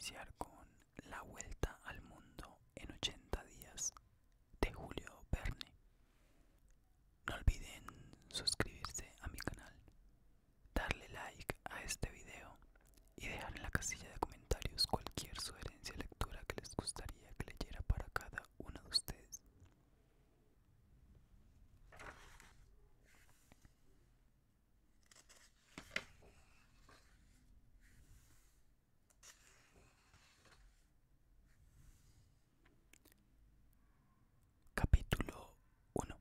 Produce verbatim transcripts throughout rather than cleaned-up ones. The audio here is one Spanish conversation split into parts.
iniciar con La Vuelta al Mundo en ochenta días de Julio Verne. No olviden suscribirse a mi canal, darle like a este video y dejar en la casilla de comentarios cualquier sugerencia de lectura que les gustaría que leyera para cada uno de ustedes. Capítulo uno.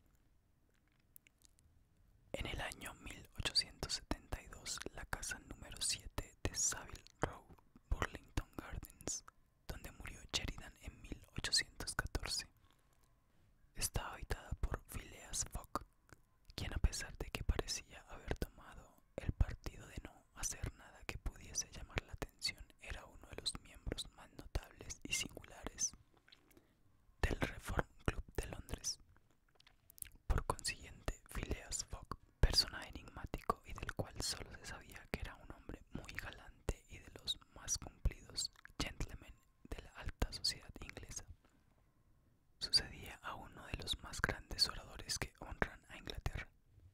En el año mil ochocientos setenta y dos, la casa número siete de Savile Row, Burlington Gardens, donde murió Sheridan en mil ochocientos catorce, estaba habitada por Phileas Fogg, quien, a pesar de que parecía haber tomado el partido de no hacer nada que pudiese llamar la atención, era uno de los miembros más notables y singulares del Reform Club de Londres. Por consiguiente, Phileas Fogg, personaje enigmático y del cual solo se sabía que era un hombre muy galante y de los más cumplidos gentlemen de la alta sociedad inglesa, sucedía a uno de los más grandes oradores que honran a Inglaterra.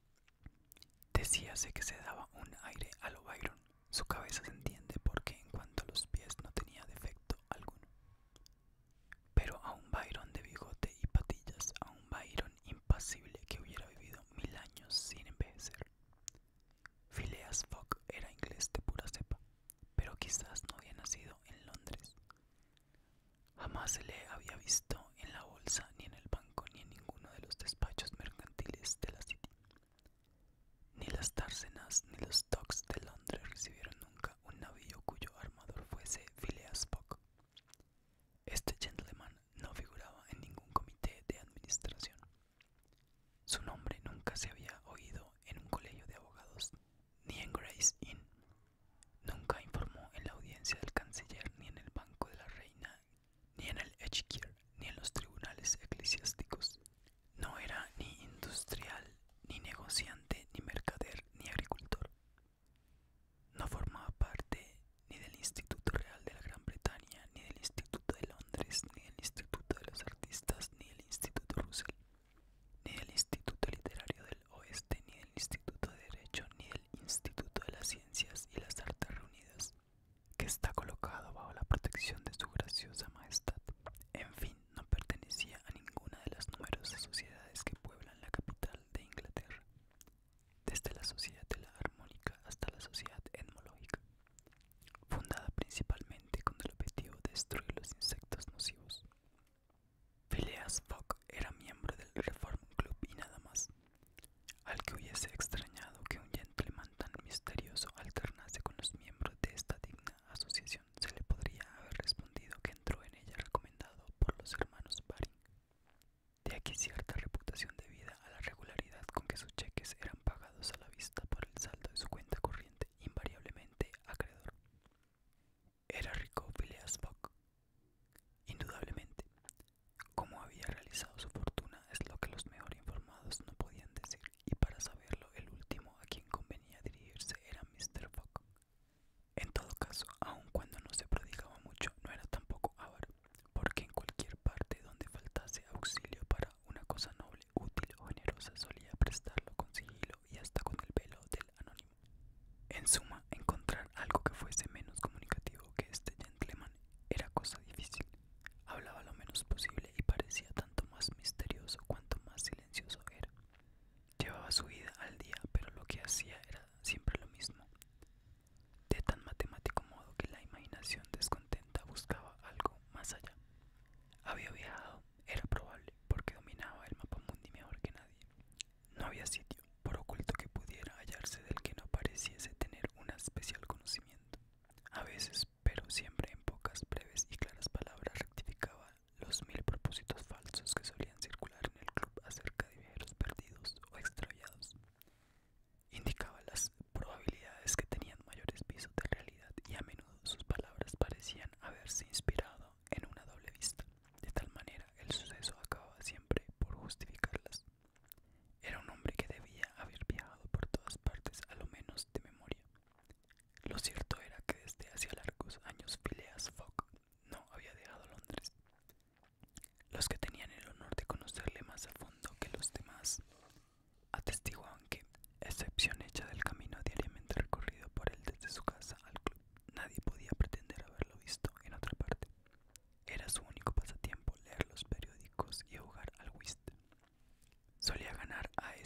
Decíase que se daba un aire a lo Byron. Su cabeza se entiende porque en cuanto a los pies no tenía defecto alguno. Pero a un Byron de bigote y patillas, a un Byron impasible que hubiera vivido mil años sin envejecer. Phileas Fogg era inglés de pura cepa, pero quizás no había nacido en Londres. Jamás se le había visto en la bolsa, ni en el banco, ni en ninguno de los despachos mercantiles de la City. Ni las dársenas ni los docks de Londres recibieron nunca un navío cuyo armador fuese Phileas Fogg. Este gentleman no figuraba en ningún comité de administración. Su nombre nunca se había oído en un colegio de abogados, ni en Gray's Inn. Nunca informó en la audiencia del canciller, ni en el banco de la reina, ni en el Exchequer, ni en los tribunales eclesiásticos. No era ni industrial, ni negociante, ni mercader, ni agricultor. No formaba parte ni del Instituto Real de la Gran Bretaña, ni del Instituto de Londres, ni del Instituto de los Artistas, ni del Instituto Russell, ni del Instituto Literario del Oeste, ni del Instituto de Derecho, ni del Instituto de las Ciencias y las Artes Reunidas, que está colocado bajo la protección de su graciosa majestad. En fin, no pertenecía a ninguna de las numerosas sociedades que pueblan la capital de Inglaterra, desde la Sociedad de la Armónica hasta la Sociedad Etmológica, fundada principalmente con el objetivo de destruir los insectos nocivos. Phileas Fogg era miembro del Reform Club y nada más. Al que hubiese extrañado que un gentleman tan misterioso alternase con los miembros de esta digna asociación, se le podría haber respondido que entró en ella recomendado por los hermanos Baring. De aquí cierta reputación debida a la regularidad con que sus cheques eran pagados a la vista por el saldo de su cuenta corriente, invariablemente acreedor. ¿Era rico Phileas Fogg? Indudablemente. ¿Cómo había realizado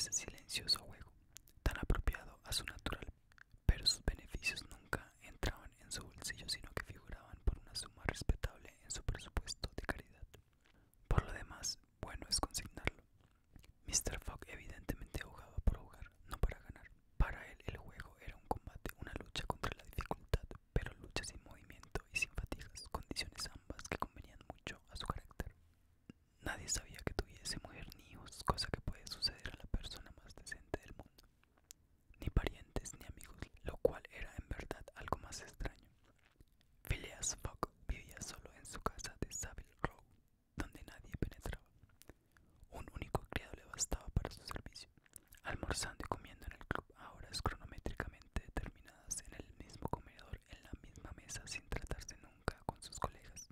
ese silencioso juego, tan apropiado a su natural, pero sus beneficios nunca entraban en su bolsillo, sino que figuraban por una suma respetable en su presupuesto de caridad. Por lo demás, bueno es consignarlo. míster Fogg evidentemente jugaba por jugar, no para ganar. Para él el juego era un combate, una lucha contra la dificultad, pero lucha sin movimiento y sin fatigas, condiciones ambas que convenían mucho a su carácter. Nadie sabía que tuviese mujer ni hijos, cosa que puede suceder a la persona más decente del mundo, ni parientes ni amigos, lo cual era en verdad algo más extraño. Phileas Fogg vivía solo en su casa de Savile Row, donde nadie penetraba. Un único criado le bastaba para su servicio, almorzando y comiendo en el club a horas cronométricamente determinadas, en el mismo comedor, en la misma mesa, sin tratarse nunca con sus colegas,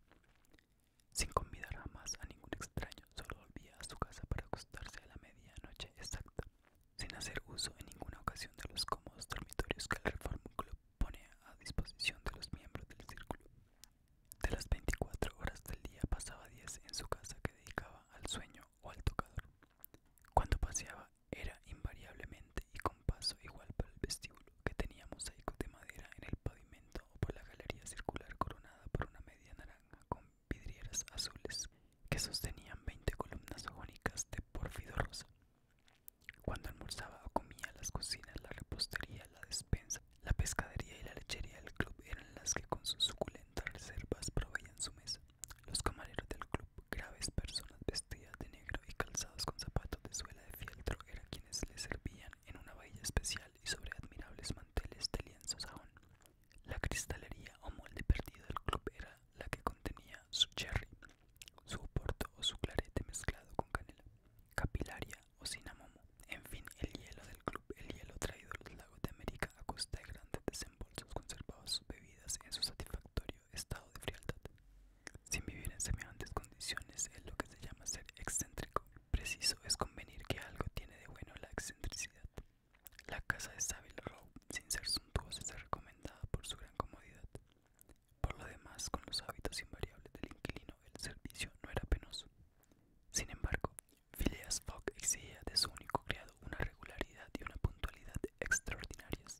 sin convidar jamás a ningún extraño. Solo volvía a su casa para acostarse a la medianoche exacta, sin hacer uso en ninguna ocasión de los cómodos dormitorios que el Reform Club pone a disposición de los miembros del círculo. De las veinticuatro horas del día pasaba diez en su casa, que dedicaba al sueño o al tocador. Cuando paseaba era invariablemente y con paso igual por el vestíbulo, que tenía mosaicos de madera en el pavimento, o por la galería circular coronada por una media naranja con vidrieras azules que sostenían veinte columnas jónicas de pórfido rosa. Cuando almorzaba o comía, las cocinas, la repostería, la despensa, la pescadería y la lechería del club eran las que con sus suculentas reservas proveían su mesa. Los camareros del club, graves personas vestidas de negro y calzados con zapatos de suela de fieltro, eran quienes le servían en una vajilla especial y sobre admirables manteles de lienzo sajón. La cristalería o molde perdido del club era la que contenía su sherry, su oporto o su clarete mezclado con canela, capilaria o cinamomo, en fin, el hielo del club, el hielo traído de los lagos de América a costa de grandes desembolsos, conservaba sus bebidas en su satisfactorio estado de frialdad. Sin vivir en semejantes condiciones es lo que se llama ser excéntrico. Preciso es convenir que algo tiene de bueno la excentricidad. La casa de Savile Row, sin ser suntuosa, se recomendaba por su gran comodidad. Por lo demás, con los hábitos invariables del inquilino, el servicio no era penoso. Sin embargo, Phileas Fogg exigía de su único criado una regularidad y una puntualidad extraordinarias.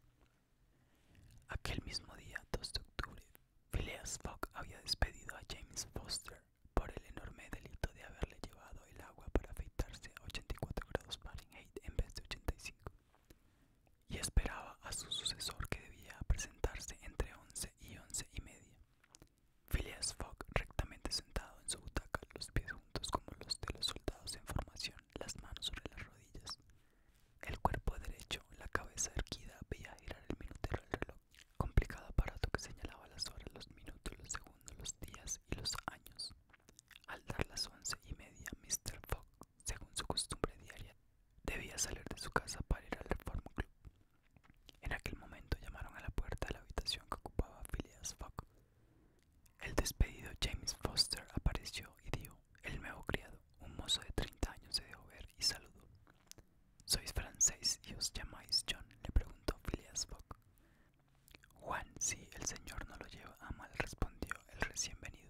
Aquel mismo día, dos de octubre, Phileas Fogg había despedido a James Foster por el enorme delito de haberle llevado el agua para afeitarse a ochenta y cuatro grados Fahrenheit en vez de ochenta y cinco, y esperaba a su sucesor, que debía presentarse entre once y once y media. Phileas Fogg, rectamente sentado en su butaca, los pies juntos como los de los soldados en formación, las manos sobre las rodillas, el cuerpo derecho, la cabeza erguida, veía girar el minutero del reloj, complicado aparato que señalaba las horas, los minutos, los segundos, los días y los años. Al dar las once y media, míster Fogg, según su costumbre diaria, debía salir de su casa para ir al Reform Club. En aquel momento llamaron a la puerta de la habitación que ocupaba Phileas Fogg. El despedido James Foster apareció y dijo: el nuevo criado, un mozo de treinta años, se dejó ver y saludó. ¿Sois francés y os llamáis John?, le preguntó Phileas Fogg. Juan, si el señor no lo lleva a mal, respondió el recién venido.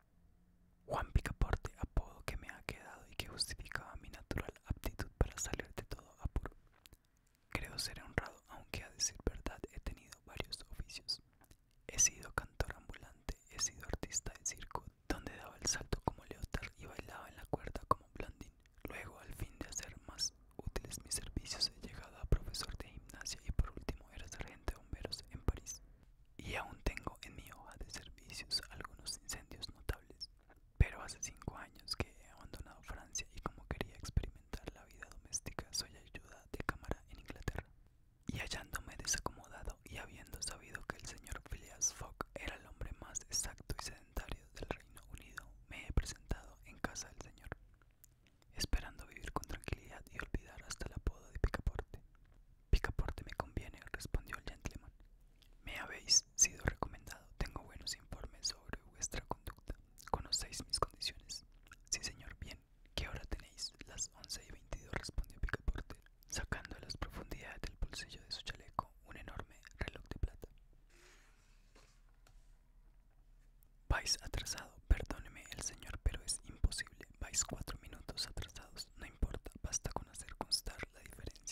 Juan Picaporte, apodo que me ha quedado y que justificaba mi natural aptitud para salir de todo apuro. Creo ser honrado, aunque a decir verdad he tenido varios oficios. He sido cantor ambulante, he sido artista de circo, donde daba el salto como Leotard y bailaba en la cuerda como Blondin. Luego, al fin de hacer más útiles mis servicios, he llegado a profesor de gimnasia y por último era sargento de bomberos en París. Y aún tengo en mi hoja de servicios algunos incendios notables. Pero hace cinco años que he abandonado Francia y, como quería experimentar la vida doméstica, soy ayuda de cámara en Inglaterra. Y hallándome desacomodado y habiendo sabido que el señor Phileas Fogg era el hombre más exacto y sedentario del Reino Unido, me he presentado en casa del señor, esperando vivir con tranquilidad y olvidar hasta el apodo de Picaporte. Picaporte me conviene, respondió el gentleman. Me habéis sido recomendado, tengo buenos informes sobre vuestra conducta, conocéis mis condiciones. Sí, señor. Bien, ¿qué hora tenéis? Las once y veintidós, respondió Picaporte, sacando de las profundidades del bolsillo de su chaleco un enorme reloj de plata. Vais atrasado, perdóneme el señor, pero es imposible. Vais cuatro minutos atrasados, no importa, basta con hacer constar la diferencia.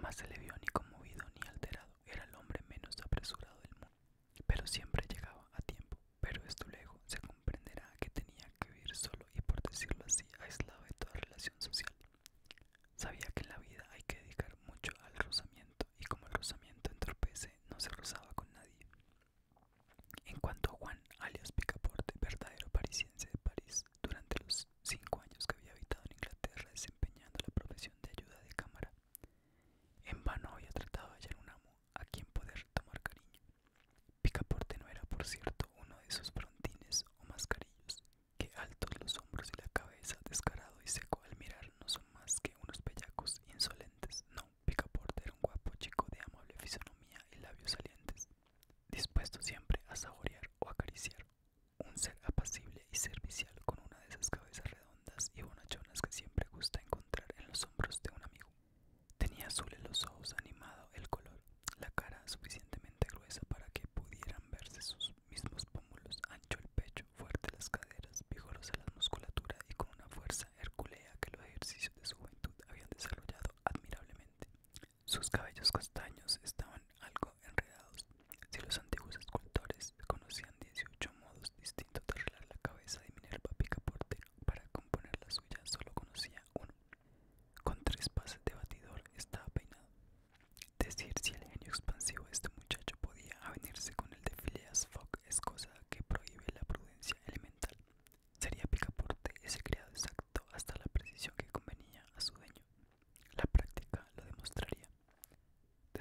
Jamás se le vio ni conmovido ni alterado. Era el hombre menos apresurado del mundo, pero siempre llegaba a tiempo. Pero esto luego se comprenderá que tenía que vivir solo y, por decirlo así, aislado de toda relación social. Sabía que en la vida hay que dedicar mucho al rozamiento, y como el rozamiento entorpece, no se rozaba con nadie. En cuanto a Juan, alias Picaporte, verdadero parisiense de París, durante los cinco años que había habitado en Inglaterra desempeñando la profesión de ayuda de cámara, en vano había tratado de hallar un amo a quien poder tomar cariño. Picaporte no era, por cierto, uno de esos frontines o mascarillos que, altos los hombros y la cabeza, descarado y seco al mirar, no son más que unos bellacos insolentes. No, Picaporte era un guapo chico de amable fisonomía y labios salientes, dispuesto siempre a saborear o acariciar, un ser apacible y servicial con una de esas cabezas redondas y bonachonas que siempre gusta encontrar en los hombros de un amigo. Tenía azules los ojos, animado el color, la cara suficientemente gruesa para que pudieran verse sus mismos pómulos, ancho el pecho, fuerte las caderas, vigorosa la musculatura y con una fuerza hercúlea que los ejercicios de su juventud habían desarrollado admirablemente. Sus cabellos castaños estaban algo enredados. Si los antiguos escultores conocían dieciocho modos distintos de arreglar la cabeza de Minerva, Picaporte, para componer la suya, solo conocía uno. Con tres pases de batidor estaba peinado. Decir si el genio expansivo de este muchacho podía avenirse con el de Phileas Fogg es cosa que prohíbe la prudencia elemental. Sería Picaporte ese criado exacto hasta la precisión que convenía a su dueño. La práctica lo demostraría.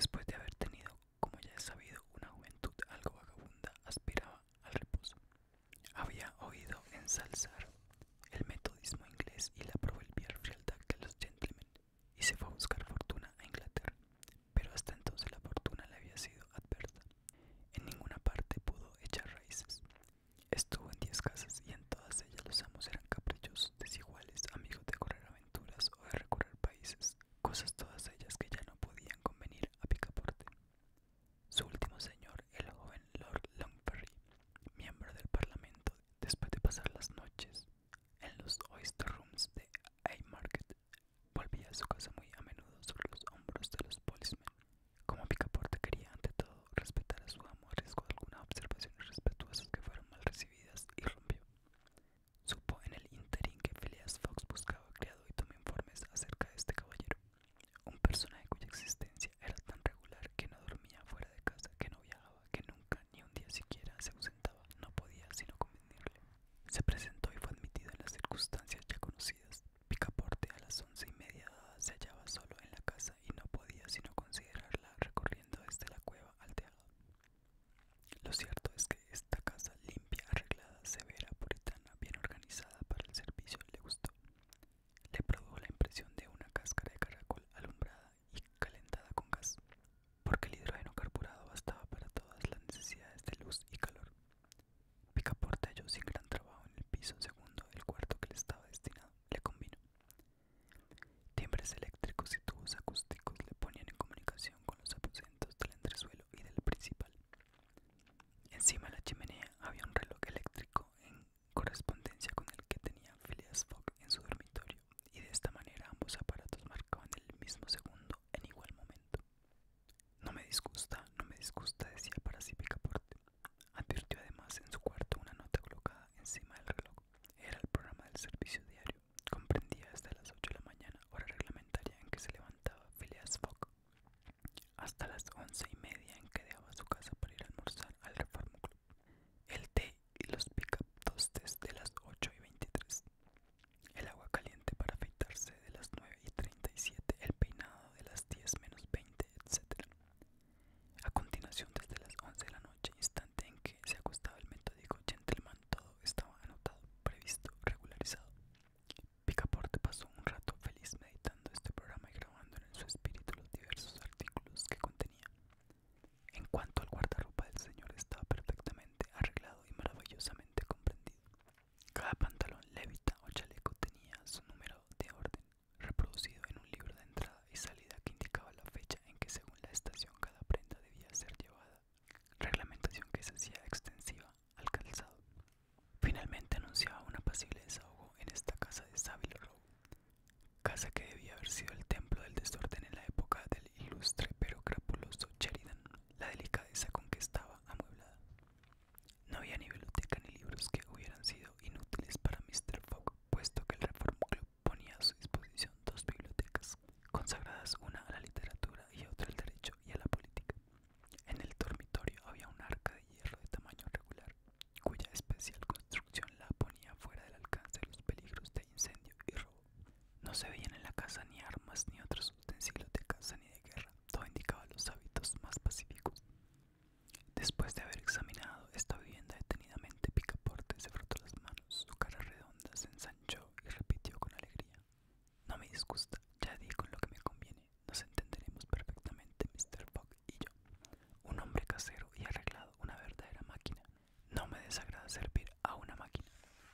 ilustre pero crapuloso Sheridan, la delicadeza con que estaba amueblada. No había ni biblioteca ni libros que hubieran sido inútiles para míster Fogg, puesto que el Reform Club ponía a su disposición dos bibliotecas, consagradas una a la literatura y otra al derecho y a la política. En el dormitorio había un arca de hierro de tamaño regular, cuya especial construcción la ponía fuera del alcance de los peligros de incendio y robo. No se veían en la casa ni armas ni otros utensilios de caza ni de guerra, todo indicaba los hábitos más pacíficos. Después de haber examinado esta vivienda detenidamente, Picaporte se frotó las manos, su cara redonda se ensanchó y repitió con alegría: no me disgusta, ya di con lo que me conviene, nos entenderemos perfectamente míster Fogg y yo. Un hombre casero y arreglado, una verdadera máquina. No me desagrada servir a una máquina.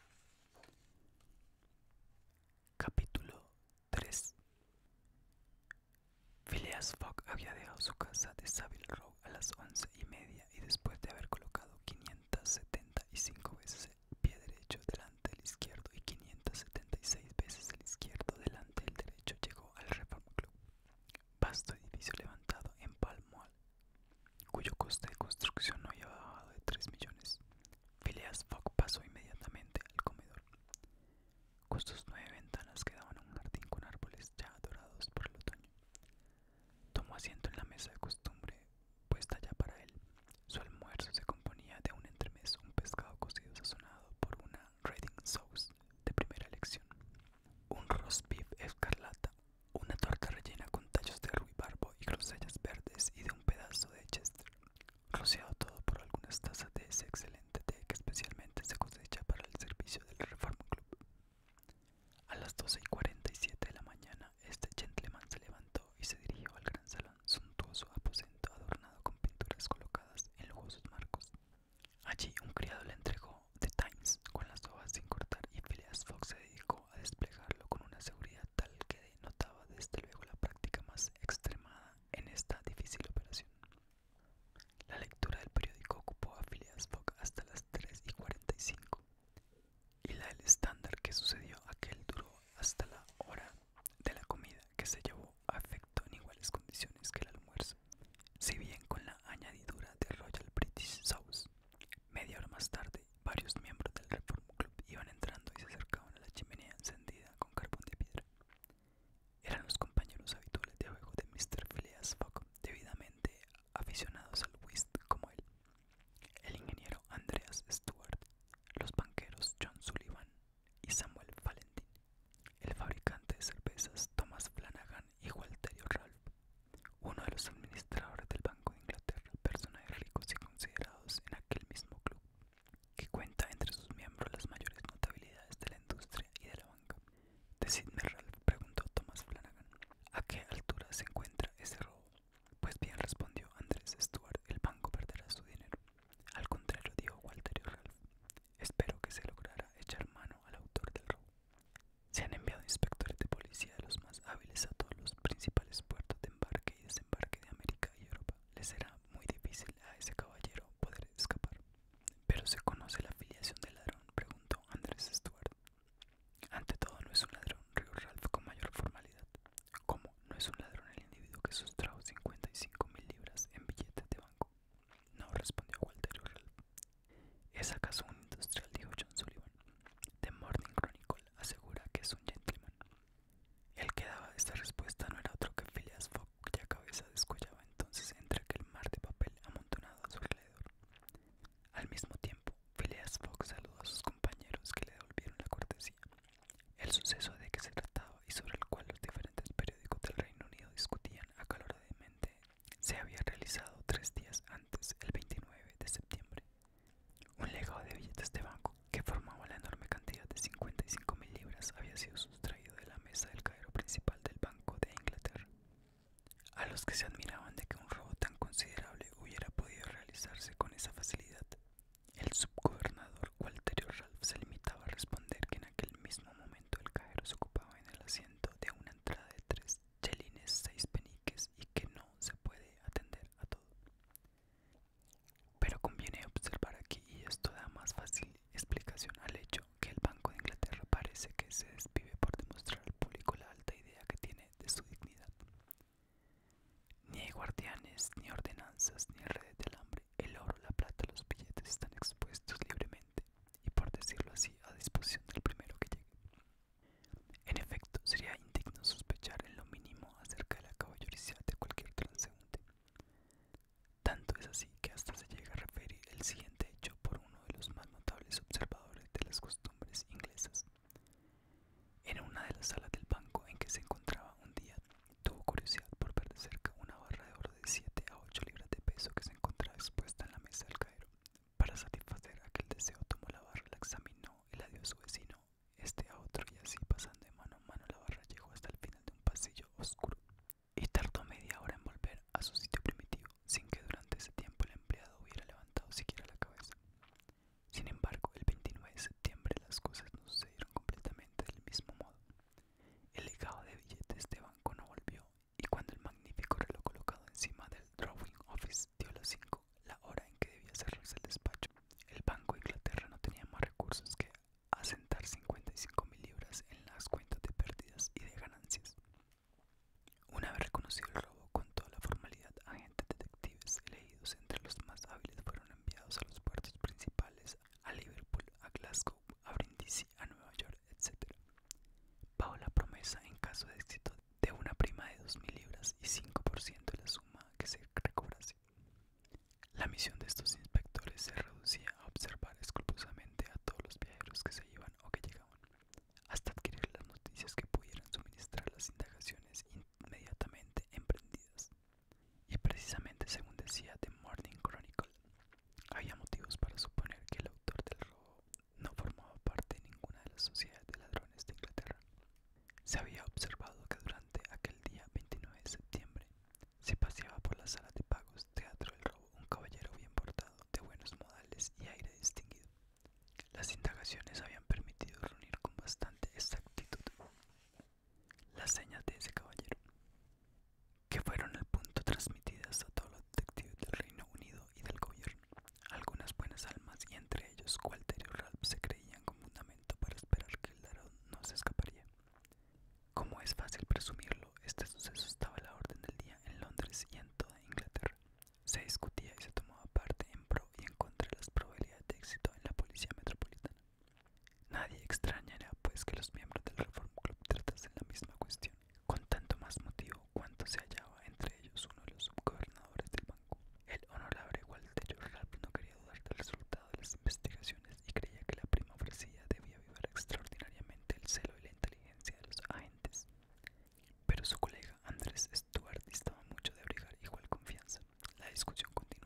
Capítulo tres. Phileas Fogg había dejado su casa de Savile Row a las once y media y después de haber colocado quinientas setenta y cinco veces el pie derecho delante del izquierdo y quinientas setenta y seis veces el izquierdo delante del derecho, llegó al Reform Club, vasto edificio levantado en Pall Mall, cuyo coste de construcción no había bajado de tres millones. Phileas Fogg pasó inmediatamente al comedor, con sus nueve ventanas que daban a un jardín con árboles ya adorados por el otoño. Tomó asiento en la mesa de costumbre, puesta ya para él. Su almuerzo se componía de un entremés, un pescado cocido sazonado por una Reading sauce de primera elección, un roast beef escarlata, una torta rellena con tallos de ruibarbo y grosellas verdes y de un pedazo de Chester, rociado todo por algunas tazas de ese excelente té que especialmente se cosecha para el servicio del Reform Club. A las doce y cuarenta y siete de la mañana, este gentleman se levantó y se dirigió al gran salón, suntuoso aposento adornado con pinturas colocadas en lujosos marcos. Allí un criado le entregó The Times con las hojas sin cortar y Phileas Fogg se dedicó a desplegarlo con una seguridad tal que denotaba desde luego la práctica más extremada en esta difícil operación. La lectura del periódico ocupó a Phileas Fogg hasta las tres y cuarenta y cinco, y la del Standard, que sucedió a aquel, duró hasta la hora de la comida, que se llevó a efecto en iguales condiciones que el almuerzo, si bien con la añadidura de Royal British Sauce. Media hora más tarde, varios miembros del Reform Club iban entrando y se acercaban a la chimenea encendida con carbón de piedra. Eran los compañeros habituales de juego de míster Phileas Fogg, debidamente aficionados al whist como él: el ingeniero Andreas Stuart, los banqueros John Sullivan y Samuel Fallentin, el fabricante de cervezas Thomas Flanagan y Walterio Ralph, uno de los administradores del Banco de Inglaterra, personajes ricos y considerados en aquel mismo club, que cuenta entre sus miembros las mayores notabilidades de la industria y de la banca. Decidme, Ralph, preguntó Thomas Flanagan, ¿a qué altura se encuentra ese robo? Pues bien, respondió Andrés Stuart, el banco perderá su dinero. Al contrario, dijo Walterio Ralph, espero que se logrará echar mano al autor del robo. Se han enviado inspectores de policía de los más hábiles a todos los principales puertos de embarque y desembarque de América y Europa. Le será muy difícil a ese caballero poder escapar. ¿Pero se conoce la filiación del ladrón?, preguntó Andrés Stuart. Ante todo, no es un ladrón, rió Ralph con mayor formalidad. ¿Cómo no es un ladrón el individuo que sustrajo cincuenta y cinco mil libras en billetes de banco? No, respondió Walterio Ralph. ¿Es acaso un industrial?, dijo John Sullivan. The Morning Chronicle asegura que es un gentleman. El que daba esta respuesta no era otro que Phileas Fogg, cuya cabeza descollaba entonces entre aquel mar de papel amontonado a su alrededor. Al mismo tiempo, Phileas Fogg saludó a sus compañeros, que le devolvieron la cortesía. El suceso de que se trataba y sobre el cual los diferentes periódicos del Reino Unido discutían acaloradamente se había realizado tres días antes, el veintinueve de septiembre. Un legado de billetes guardianes, ni ordenanzas, ni redes de alambre. El oro, la plata, los billetes están expuestos libremente y, por decirlo así, a disposición del primero que llegue. En efecto, sería indigno sospechar en lo mínimo acerca de la caballerosidad de cualquier transeúnte. Tanto es así que hasta se llega a referir el siguiente hecho por uno de los más notables observadores de las costumbres inglesas. En una de las salas del banco en que se encontraba un día, tuvo curiosidad por ver de cerca una barra de oro de siete a ocho libras de peso que se encontraba expuesta en la mesa del caero. Para satisfacer aquel deseo tomó la barra, la examinó y la dio a su vecino, este a otro, y así pasando de mano a mano la barra llegó hasta el final de un pasillo oscuro y tardó media hora en volver a su sitio primitivo, sin que durante ese tiempo el empleado hubiera levantado siquiera la cabeza. Sin embargo, el veintinueve de septiembre las cosas no sucedieron completamente del mismo modo. El legado de billetes de banco no volvió, y cuando el magnífico reloj colocado encima del drawing office dio las cinco, la hora en que debía cerrarse el despacho, el Banco de Inglaterra no tenía más recursos que asentar cincuenta y cinco mil libras en las cuentas de pérdidas y de ganancias. Una vez reconocido el robo con toda la formalidad, agentes detectives elegidos entre los más hábiles fueron enviados a los puertos principales, a Liverpool, a Glasgow, a Brindisi, a Nueva York, etcétera, bajo la promesa, en caso de éxito, de una prima de dos mil libras y cinco por ciento de la suma que se recobrase. La misión de estos inspectores se reducía a observar escrupulosamente a todos los viajeros que se iban o que llegaban, hasta adquirir las noticias que pudieran suministrar las indagaciones inmediatamente emprendidas. Y precisamente, según decía The Morning Chronicle, había motivos para suponer que el autor del robo no formaba parte de ninguna de las sociedades de ladrones de Inglaterra. Se había observado que durante aquel día veintinueve de septiembre se paseaba por la sala de pagos, teatro del robo, un caballero bien portado, de buenos modales y aire distinguido. Las indagaciones habían permitido reunir con bastante exactitud las señas de ese caballero, que fueron al punto transmitidas a todos los detectives del Reino Unido y del gobierno. Algunas buenas almas, y entre ellos Gualterio Ralph, se creían con fundamento para esperar que el ladrón no se escaparía. Como es fácil presumirlo, este suceso estaba a la orden del día en Londres y en toda Inglaterra. Se discutía y se tomaba parte en pro y en contra de las probabilidades de éxito en la policía metropolitana. Nadie extrañará, pues, que los miembros del Reform Club tratasen la misma cuestión, con tanto más motivo cuanto se hallaba entre ellos uno de los subgobernadores del banco. El honorable Gualterio Ralph no quería dudar del resultado de las investigaciones y creía que la prima ofrecida debía avivar extraordinariamente el celo y la inteligencia de los agentes. Pero su colega Andrés Stuart distaba mucho de abrigar igual confianza. La discusión continuó.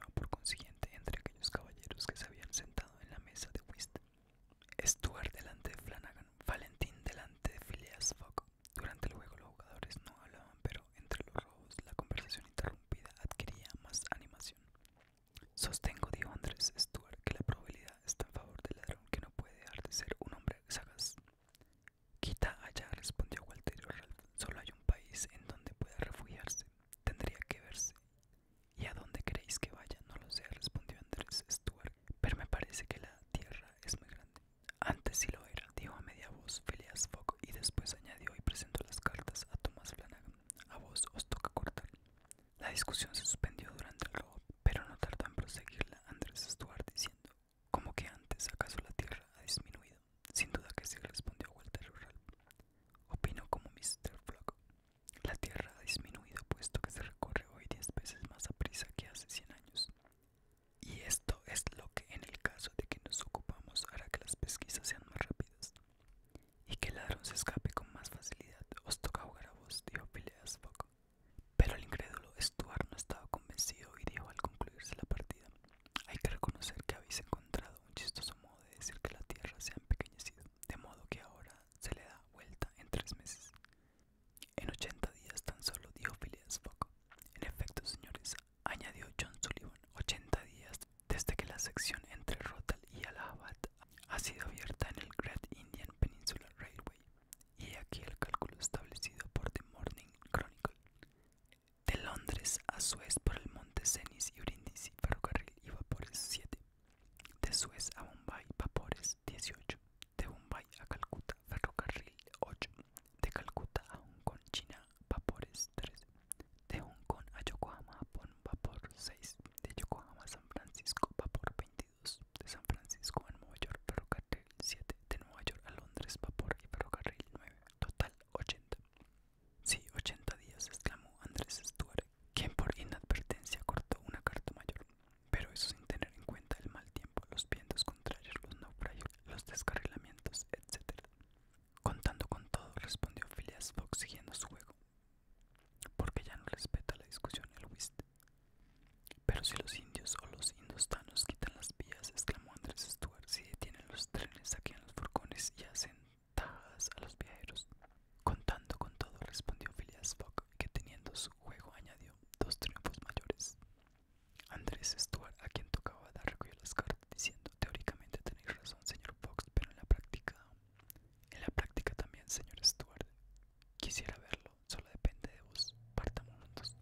Pero si los indios o los indostanos quitan las vías, exclamó Andrés Stuart, si detienen los trenes, saquean los furgones y hacen tajadas a los viajeros. Contando con todo, respondió Phileas Fogg, que teniendo su juego añadió dos triunfos mayores. Andrés Stuart, a quien tocaba dar, recogió las cartas diciendo: teóricamente tenéis razón, señor Fox, pero en la práctica... En la práctica también, señor Stuart. Quisiera verlo, solo depende de vos. Partamos juntos.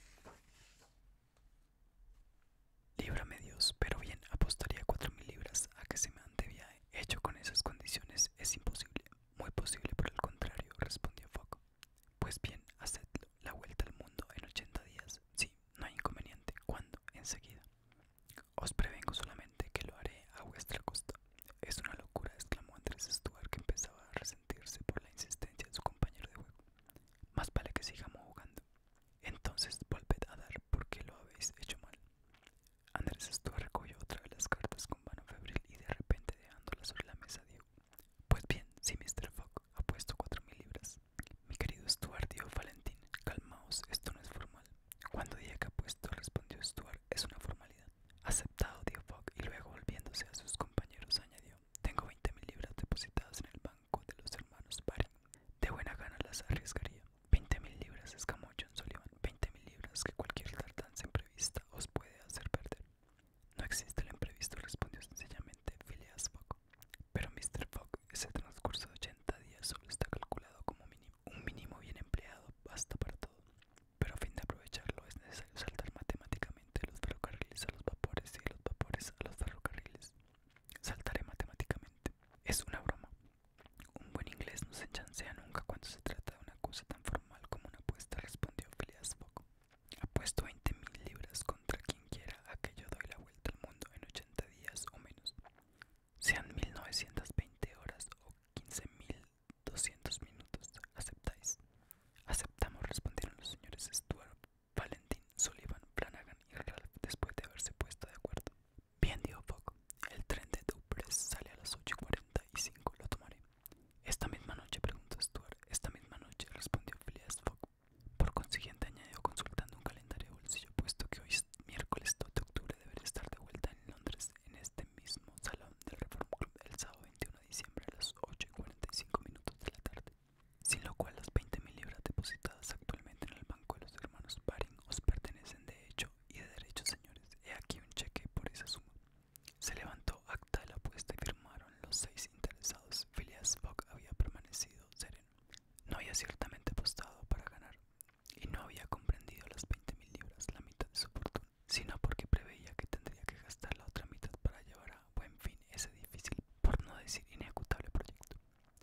Líbrame Dios, pero bien, apostaría cuatro mil libras a que semejante viaje hecho con esas condiciones es imposible. Muy posible, por el contrario, respondió Fogg. Pues bien, hacedlo, la vuelta al mundo en ochenta días. Sí, no hay inconveniente. ¿Cuándo? Enseguida. Os prevengo solamente que lo haré a vuestra costa. Es una locura, exclamó Andrés Stuart, que empezaba a resentirse por la insistencia de su compañero de juego. Más vale que sigamos jugando. Entonces volved a dar, porque lo habéis hecho mal. Andrés Stuart recogió otra de las cartas con mano febril y de repente, dejándolas sobre la mesa, dijo: Pues bien, sí, mister Fogg, apuesto cuatro mil libras. Mi querido Stuart, dijo Valentín, calmaos, esto no es formal. Cuando dije que apuesto, respondió Stuart, es una formalidad. Aceptado, dijo Fogg, y luego volviéndose a sus compañeros añadió: Tengo veinte mil libras depositadas en el banco de los hermanos Baring. De buena gana las arriesgaría. Veinte mil libras, exclamó John Sullivan, veinte mil libras que cualquier tardanza imprevista os puede hacer perder. No existe el imprevisto, respondió sencillamente Phileas Fogg. Pero, mister Fogg, ese transcurso de ochenta días solo está calculado como mínimo. Un mínimo bien empleado basta para todo. Pero a fin de aprovecharlo es necesario saltar matemáticamente los ferrocarriles a los vapores y los vapores a los ferrocarriles. Saltaré matemáticamente. Es una broma. Un buen inglés no se chancea nunca cuando se trata de una cosa tan formal como una apuesta, respondió Phileas Fogg. Apuesto veinte mil libras contra quien quiera a que yo doy la vuelta al mundo en ochenta días o menos. Sean mil novecientas veinte horas o quince mil doscientos minutos. ¿Aceptáis? Aceptamos, respondieron los señores Stuart, Valentín, Sullivan, Flanagan y Ralph después de haberse puesto de acuerdo. Bien, dijo Fogg, el tren de Doubles sale a las ocho y cuarenta y cinco, lo tomaré. ¿Esta misma noche?, preguntó Stuart. Esta misma noche, respondió Phileas Fogg. Por consiguiente, añadió consultando un calendario de bolsillo, puesto que hoy es miércoles dos de octubre, deberé estar de vuelta en Londres en este mismo salón del Reform Club el sábado veintiuno de diciembre a las ocho y cuarenta y cinco minutos de la tarde. Sin lo cual, las veinte mil libras depositadas actualmente en el banco de los hermanos Baring os pertenecen de hecho y de derecho, señores. He aquí un cheque por esa suma. Se levantó acta de la apuesta y firmaron los seis interesados. Phileas Fogg había permanecido sereno. No había ciertamente apostado para ganar, y no había comprendido las veinte mil libras, la mitad de su fortuna, sino porque preveía que tendría que gastar la otra mitad para llevar a buen fin ese difícil, por no decir inejecutable proyecto.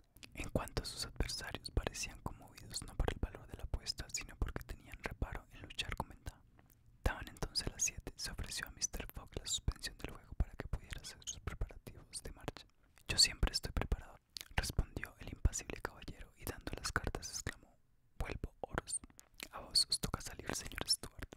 En cuanto a sus adversarios, parecían conmovidos no por el valor de la apuesta, sino porque tenían reparo en luchar con ventaja. Daban entonces las siete. Se ofreció a mister Fogg la suspensión del juego para que pudiera hacer sus preparativos de marcha. Yo siempre estoy preparado, respondió el impasible caballero, y dando las cartas exclamó: Vuelvo oros. A vos os toca salir, señor Stuart.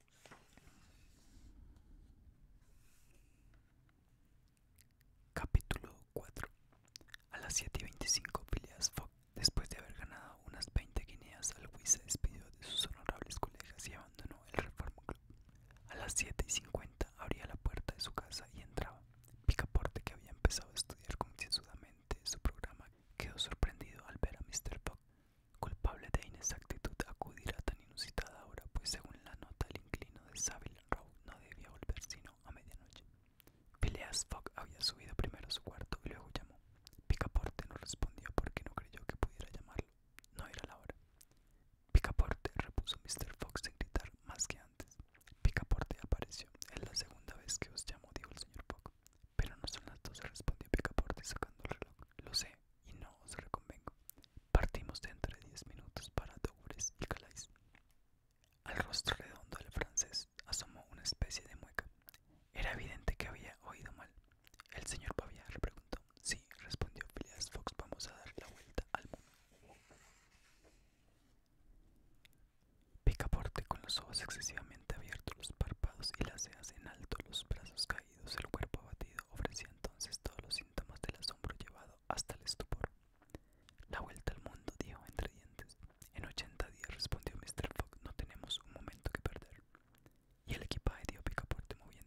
Capítulo cuatro. A las siete y veinticinco, Phileas Fogg, después de haber ganado unas veinte guineas al whist, se despidió de sus honorables colegas y abandonó el Reform Club. A las siete y cincuenta abría la puerta de su casa y entraba. Picaporte, que había empezado a estudiar concienzudamente su programa, quedó sorprendido al ver a mister Fogg, culpable de inexactitud acudir a tan inusitada hora, pues según la nota el inquilino de Savile Row no debía volver sino a medianoche. Phileas Fogg había subido primero a su cuarto y luego llamó. Picaporte no respondió porque no creyó que pudiera llamarlo. No era la hora. Picaporte, repuso mister Fogg sin gritar más que antes. Picaporte apareció. Es la segunda vez que os llamo, dijo el señor Fogg. Pero no son las doce, respondió Picaporte sacando el reloj. Lo sé, y no os reconvengo. Partimos dentro de diez minutos para Douvres y Calais. Al rostro redondo del francés asomó una especie de mueca. Era evidente que había oído mal. ¿El señor va a viajar?, preguntó. Sí, respondió Phileas Fogg, vamos a dar la vuelta al mundo. Picaporte, con los ojos excesivamente abiertos, los párpados y las cejas en alto, los brazos caídos, el cuerpo abatido, ofrecía entonces todos los síntomas del asombro llevado hasta el estupor. La vuelta al mundo, dijo entre dientes. En ochenta días, respondió mister Fogg, no tenemos un momento que perder. Y el equipaje, dijo Picaporte, moviendo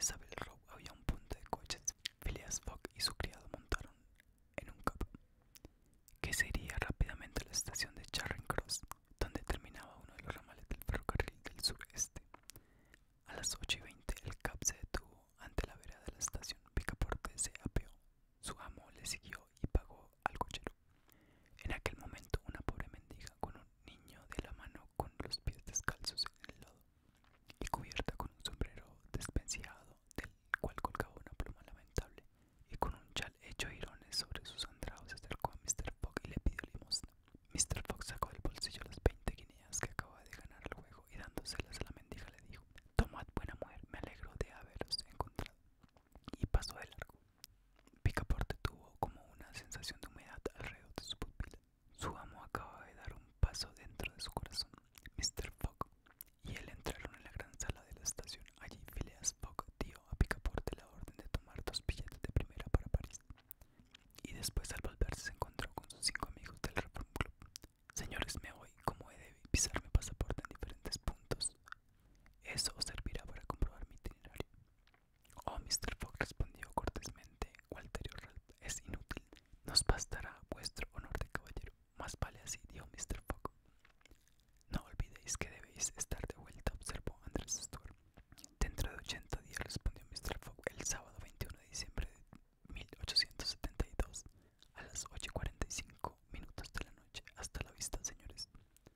Savile Row había un punto de coches. Phileas Fogg y su criado montaron en un cab que se iría rápidamente a la estación de Charing Cross, donde terminaba uno de los ramales del ferrocarril del sureste. A las ocho y veinte el cab se detuvo ante la vereda de la estación. Picaporte se apeó. Su amo le siguió y pagó al cochero. En aquel momento una pobre mendiga con un niño de la mano, con los pies descalzos en el lodo y cubierta con un sombrero despencijado del cual colgaba una pluma lamentable, y con un chal hecho jirones sobre sus andrajos, se acercó a mister Fogg y le pidió limosna. mister Fogg sacó del bolsillo las veinte guineas que acababa de ganar al juego y dándoselas a la mendiga le dijo: «Tomad, buena mujer, me alegro de haberos encontrado», y pasó de largo. Picaporte tuvo como una sensación de humedad alrededor de su pupila. Su amo acababa de dar un paso dentro de su corazón. mister Fogg y él entraron en la gran sala de la estación. Allí Phileas Fogg dio a Picaporte la orden de tomar dos billetes de primera para París, y después, al volverse, se encontró con sus cinco amigos del Reform Club. «Señores, me voy. Como he de pisar mi pasaporte en diferentes puntos, eso os servirá para comprobar mi itinerario». «Oh, mister Fogg», respondió cortésmente Gualterio Ralph, «es inútil. Nos bastará vuestro honor de caballero». «Más vale así», dijo mister Fogg. «No olvidéis que debéis estar de vuelta», observó Andrés Stuart. «Dentro de ochenta días», respondió mister Fogg, «el sábado veintiuno de diciembre de mil ochocientos setenta y dos, a las ocho y cuarenta y cinco minutos de la noche. Hasta la vista, señores».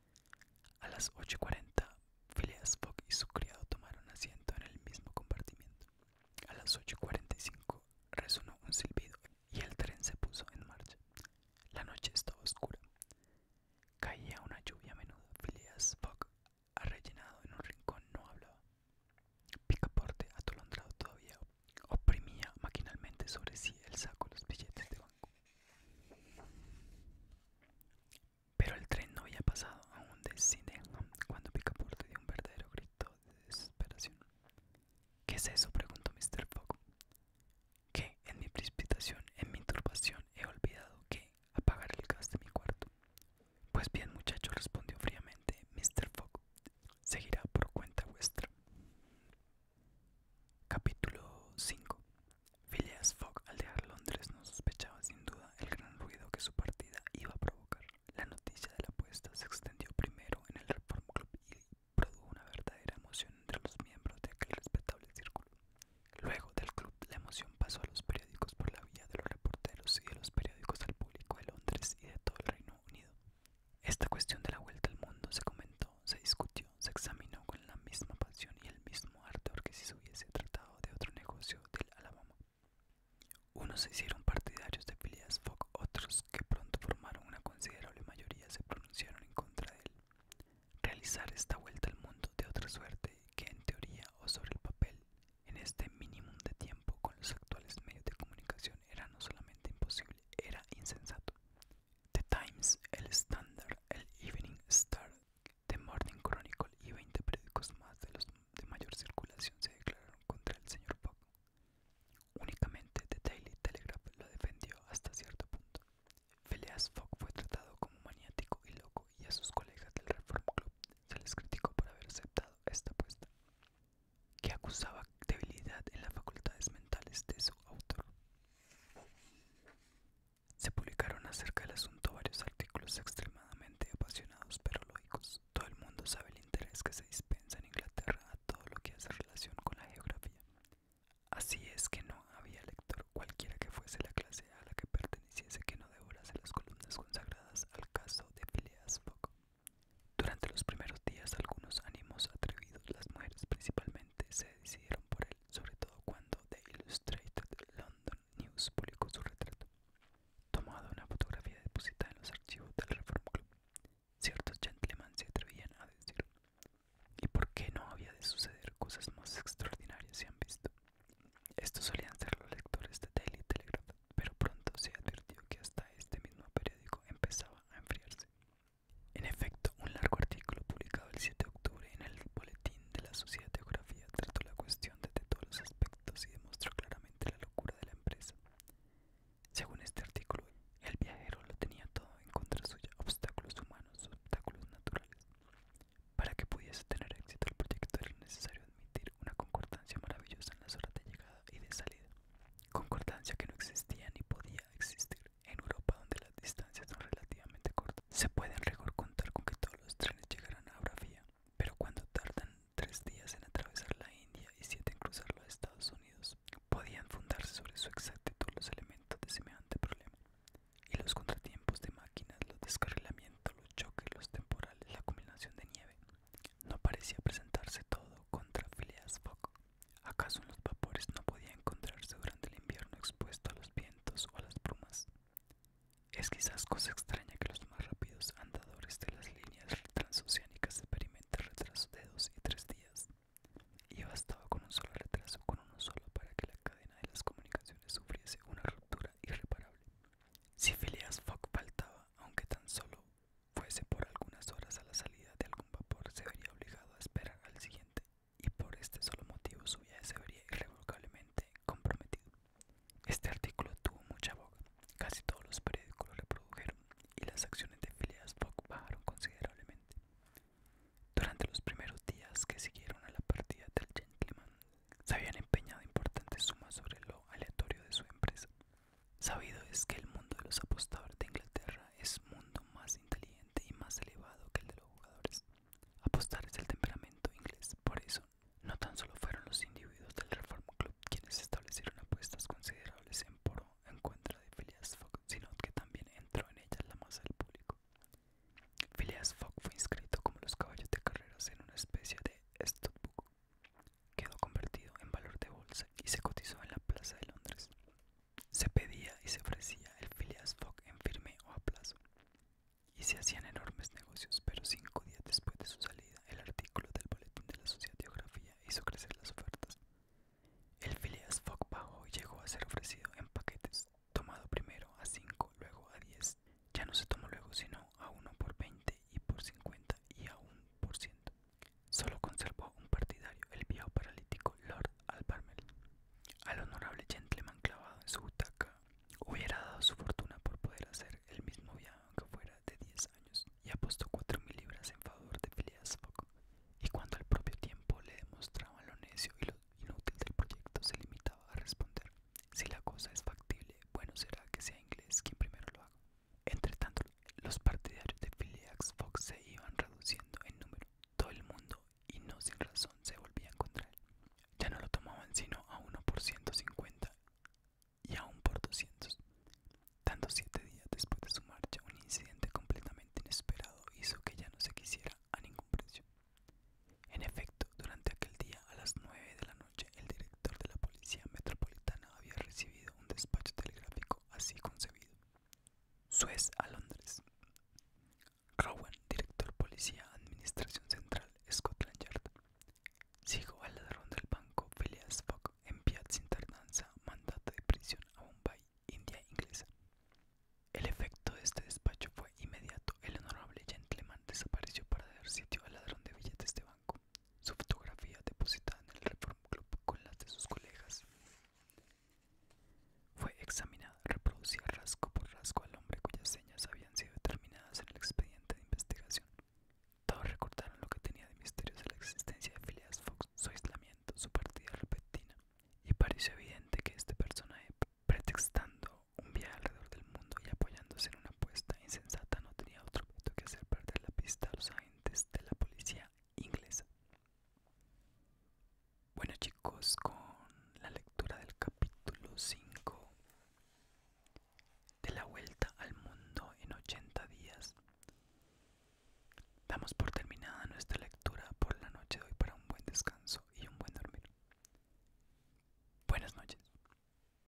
A las ocho y cuarenta, Phileas Fogg y su criado tomaron asiento en el mismo compartimiento. A las ocho y cuarenta y cinco resonó un silbido y el tren se puso en marcha. La noche estaba oscura. Caía una lluvia menuda. Phileas Fogg, arrellenado en un rincón, no hablaba. Picaporte, atolondrado todavía, oprimía maquinalmente sobre sí el saco los billetes de banco. Pero el tren no había pasado aún de Sydenham cuando Picaporte dio un verdadero grito de desesperación. «¿Qué es eso?», preguntó mister Fogg. «Que en mi precipitación, en mi turbación, he olvidado que apagar el gas de mi cuarto». «Pues bien, muchacho», respondió fríamente mister Fogg, «seguirá por cuenta vuestra». Capítulo cinco. Phileas Fogg, al dejar Londres, no sospechaba sin duda el gran ruido que su partida iba a provocar. La noticia de la apuesta se extendió primero en el Reform Club y produjo una verdadera emoción entre los miembros de aquel respetable círculo. Luego del club, la emoción pasó a los periódicos por la vía de los reporteros, y de los periódicos al público de Londres y de todo el Reino Unido. Esta cuestión de la vuelta al mundo se comentó, se discutió, se examinó con la misma pasión y el mismo ardor que si se hubiese tratado de otro negocio del Alabama. Unos se hicieron partidarios de Phileas Fogg, otros, que pronto formaron una considerable mayoría, se pronunciaron en contra de él. Realizar esta vuelta al mundo de otra suerte que en teoría o sobre el papel, en este mínimo de tiempo, con los actuales medios de comunicación, era no solamente imposible, era insensato. The Times, el Standard, el Evening Star, The Morning Chronicle y veinte periódicos más de los de mayor circulación se declararon contra el señor Fogg. Únicamente The Daily Telegraph lo defendió hasta cierto punto. Phileas Fogg fue tratado como maniático y loco, y a sus colegas del Reform Club se les criticó por haber aceptado esta apuesta, que acusaba debilidad en las facultades mentales de su autor. Se publicaron acerca del asunto varios artículos extremadamente apasionados pero lógicos. Todo el mundo sabe el interés que se dispensa en Inglaterra a todo lo que hace relación con la geografía. Así es que no había lector, cualquiera que fuese la clase a la que perteneciese, que no devorase las columnas consagradas al caso de Phileas Fogg. Durante los primeros días, algunos ánimos atrevidos, las mujeres principalmente, se decidieron por él, sobre todo cuando The Illustrated London News publicó su retrato, tomado una fotografía depositada en los archivos del Reform Club. Ciertos gentlemen se atrevían a decir: «¿Y por qué no había de suceder? Cosas más extraordinarias se han visto». Estos solían ser los lectores de Daily Telegraph, pero pronto se advirtió que hasta este mismo periódico empezaba a enfriarse. En efecto, un largo artículo publicado el siete de octubre en el Boletín de la Sociedad de Geografía trató la cuestión cosa extraña que los más rápidos andadores de las líneas transoceánicas experimenten retrasos de dos y tres días, y bastaba con un solo retraso, con uno solo, para que la cadena de las comunicaciones sufriese una ruptura irreparable. Si Phileas Fogg faltaba, aunque tan solo fuese por algunas horas a la salida de algún vapor, se vería obligado a esperar al siguiente, y por este solo motivo su viaje se vería irrevocablemente comprometido. Este artículo tuvo mucha boga, casi todos los periódicos lo reprodujeron, y las acciones de Phileas Fogg bajaron considerablemente. Durante los primeros días que siguieron a la partida del gentleman, se habían empeñado importantes sumas sobre lo aleatorio de su empresa. Sabido es que el mundo de los apostadores de Inglaterra es mundo más inteligente y más elevado que el de los jugadores. Apostar es el temperamento inglés, por eso no tan solo fueron los individuos del Reform Club quienes establecieron apuestas considerables en pro en contra de Phileas Fogg, sino que también entró en ellas la masa del público. Phileas Fogg fue inscrito como los caballos de carreras en una especie de studbook. Quedó convertido en valor de bolsa y se cotizó en la plaza de Londres. Se pedía y se ofrecía el Phileas Fogg en firme o a plazo, y se hacían enormes negocios, pero cinco días después de su salida, el artículo del boletín de la Sociedad de Geografía hizo crecer las ofertas. El Phileas Fogg bajó y llegó a ser ofrecido en paquetes, tomado primero a cinco, luego a diez. Ya no se tomó luego sino a uno por veinte y por cincuenta y a un por ciento. Solo conservó un partidario, el viejo paralítico Lord Albemarle. Al honorable gentleman clavado en su butaca hubiera dado su fortuna por poder hacer el mismo viaje aunque fuera de diez años, y apostó cuatro mil libras en favor de Phileas Fogg. Y cuando al propio tiempo le demostraban lo necio y lo inútil del proyecto, se limitaba a responder: si la cosa es factible, bueno será que sea inglés quien primero lo haga. Entre tanto, los partidarios de Phileas Fogg se iban reduciendo en número. Todo el mundo, y no sin razón, se volvían contra él. Ya no lo tomaban sino a uno por ciento cincuenta y aún por doscientos. Dando siete días después de su marcha, un incidente completamente inesperado hizo que ya no se quisiera a ningún precio. En efecto, durante aquel día, a las nueve de la noche, el director de la Policía Metropolitana había recibido un despacho telegráfico así concebido: Suez a Londres. Rowan, director Policía, Administración Central, Scotland Yard. Sigo al ladrón del banco Phileas Fogg. Enviad sin tardanza mandato de prisión a Bombay, India inglesa. El efecto de este despacho fue inmediato. El honorable gentleman desapareció para dar sitio al ladrón de billetes de banco. Su fotografía, depositada en el Reform Club con las de sus colegas, fue examinada. Reproducía rasgo por rasgo al hombre cuyas señas habían sido determinadas en el expediente de investigación. Todos recordaron lo que tenía de misteriosa la existencia de Phileas Fogg, su aislamiento, su partida repentina, y pareció evidente que este personaje, pretextando un viaje alrededor del mundo y apoyándose en una apuesta insensata, no tenía otro objeto que hacer perder la pista a los agentes de la policía inglesa. Bueno chicos, con la lectura del capítulo cinco de La Vuelta al Mundo en ochenta días, damos por terminada nuestra lectura por la noche de hoy para un buen descanso y un buen dormir. Buenas noches.